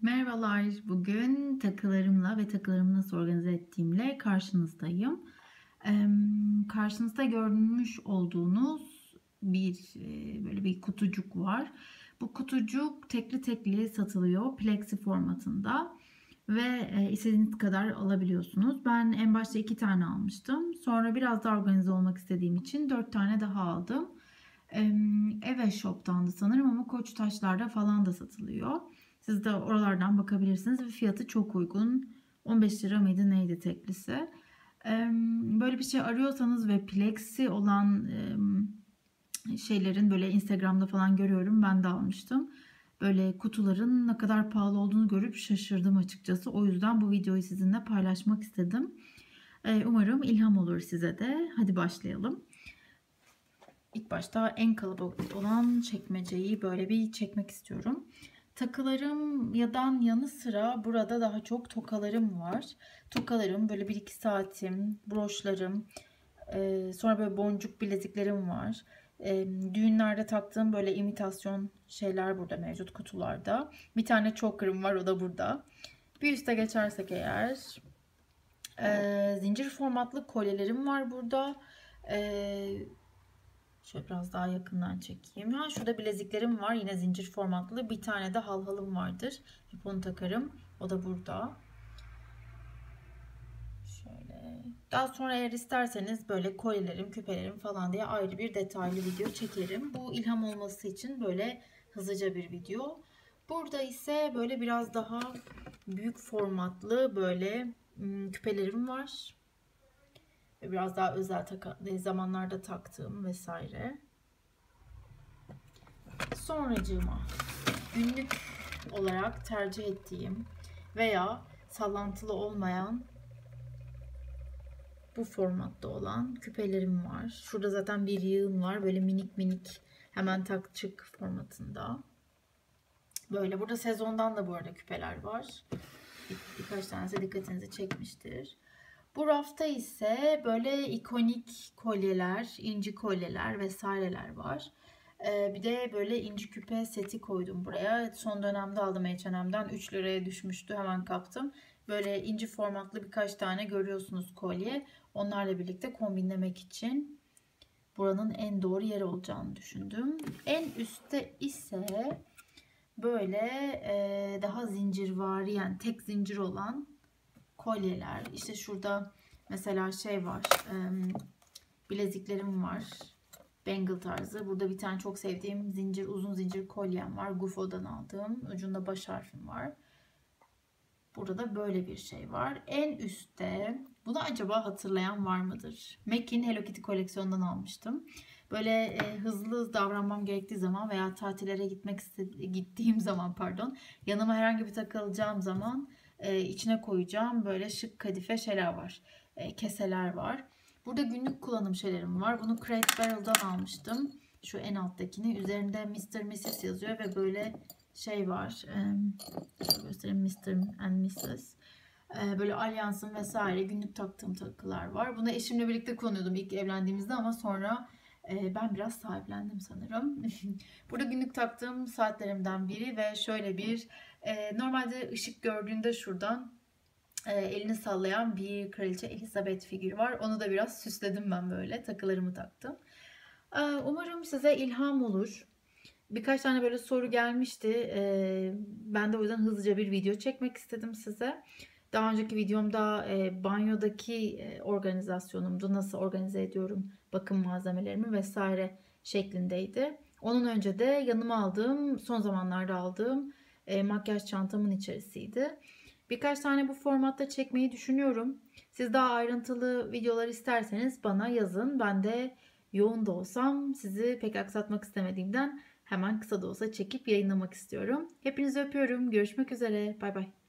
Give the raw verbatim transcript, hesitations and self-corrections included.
Merhabalar. Bugün takılarımla ve takılarımı nasıl organize ettiğimle karşınızdayım. Emm, karşınızda görmüş olduğunuz bir, eee, böyle bir kutucuk var. Bu kutucuk tekli tekli satılıyor Plexi formatında ve, eee, istediğiniz kadar alabiliyorsunuz. Ben en başta iki tane almıştım. Sonra biraz daha organize olmak istediğim için dört tane daha aldım. Emm, Eve-Shop'tandı sanırım ama Koçtaşlar'da falan da satılıyor. Siz de oralardan bakabilirsiniz ve fiyatı çok uygun. on beş lira mıydı neydi teklisi? Emm, böyle bir şey arıyorsanız ve Plexi olan, emm, şeylerin böyle Instagram'da falan görüyorum. Ben de almıştım. Böyle kutuların ne kadar pahalı olduğunu görüp şaşırdım açıkçası. O yüzden bu videoyu sizinle paylaşmak istedim. Eee, umarım ilham olur size de. Hadi başlayalım. İlk başta en kalabalık olan çekmeceyi böyle bir çekmek istiyorum. Takılarım yadan yanı sıra burada daha çok tokalarım var. Tokalarım böyle bir iki saatim, broşlarım, e, sonra böyle boncuk bileziklerim var. E, düğünlerde taktığım böyle imitasyon şeyler burada mevcut kutularda. Bir tane choker'ım var, o da burada. Bir üste geçersek eğer e, zincir formatlı kolyelerim var burada. E, Şöyle biraz daha yakından çekeyim. Ha, şurada bileziklerim var. Yine zincir formatlı. Bir tane de halhalım vardır. Hep onu takarım. O da burada. Şöyle. Daha sonra eğer isterseniz böyle kolyelerim, küpelerim falan diye ayrı bir detaylı video çekerim. Bu ilham olması için böyle hızlıca bir video. Burada ise böyle biraz daha büyük formatlı böyle küpelerim var. Biraz daha özel zamanlarda taktığım vesaire. Sonracığıma günlük olarak tercih ettiğim veya sallantılı olmayan bu formatta olan küpelerim var. Şurada zaten bir yığın var. Böyle minik minik hemen tak çık formatında. Böyle burada sezondan da bu arada küpeler var. Bir, birkaç tanesi dikkatinizi çekmiştir. Bu rafta ise böyle ikonik kolyeler, inci kolyeler vesaireler var. Ee, bir de böyle inci küpe seti koydum buraya. Son dönemde aldım H and M'den. üç liraya düşmüştü. Hemen kaptım. Böyle inci formatlı birkaç tane görüyorsunuz kolye. Onlarla birlikte kombinlemek için buranın en doğru yer olacağını düşündüm. En üstte ise böyle e, daha zincirvari, yani tek zincir olan kolyeler. İşte şurada mesela şey var. E, bileziklerim var. Bangle tarzı. Burada bir tane çok sevdiğim zincir, uzun zincir kolyem var. Gufo'dan aldığım. Ucunda baş harfim var. Burada da böyle bir şey var. En üstte, bunu acaba hatırlayan var mıdır? M A C'in Hello Kitty koleksiyonundan almıştım. Böyle e, hızlı davranmam gerektiği zaman veya tatillere gitmek istedi, gittiğim zaman pardon, yanıma herhangi bir takı alacağım zaman e, içine koyacağım böyle şık kadife şeyler var. E, keseler var. Burada günlük kullanım şeylerim var. Bunu Crate Barrel'dan almıştım. Şu en alttakini. Üzerinde mister missus yazıyor ve böyle şey var. Şöyle göstereyim, mister and missus Böyle alyansım vesaire günlük taktığım takılar var. Bunu eşimle birlikte kullanıyordum ilk evlendiğimizde ama sonra ben biraz sahiplendim sanırım. Burada günlük taktığım saatlerimden biri ve şöyle bir normalde ışık gördüğünde şuradan elini sallayan bir Kraliçe Elizabeth figürü var. Onu da biraz süsledim ben, böyle takılarımı taktım. Umarım size ilham olur. Birkaç tane böyle soru gelmişti. Ee, ben de o yüzden hızlıca bir video çekmek istedim size. Daha önceki videomda e, banyodaki e, organizasyonumdu. Nasıl organize ediyorum bakım malzemelerimi vesaire şeklindeydi. Onun önce de yanıma aldığım, son zamanlarda aldığım e, makyaj çantamın içerisiydi. Birkaç tane bu formatta çekmeyi düşünüyorum. Siz daha ayrıntılı videolar isterseniz bana yazın. Ben de yoğun da olsam sizi pek aksatmak istemediğimden hemen kısa da olsa çekip yayınlamak istiyorum. Hepinizi öpüyorum. Görüşmek üzere. Bay bay.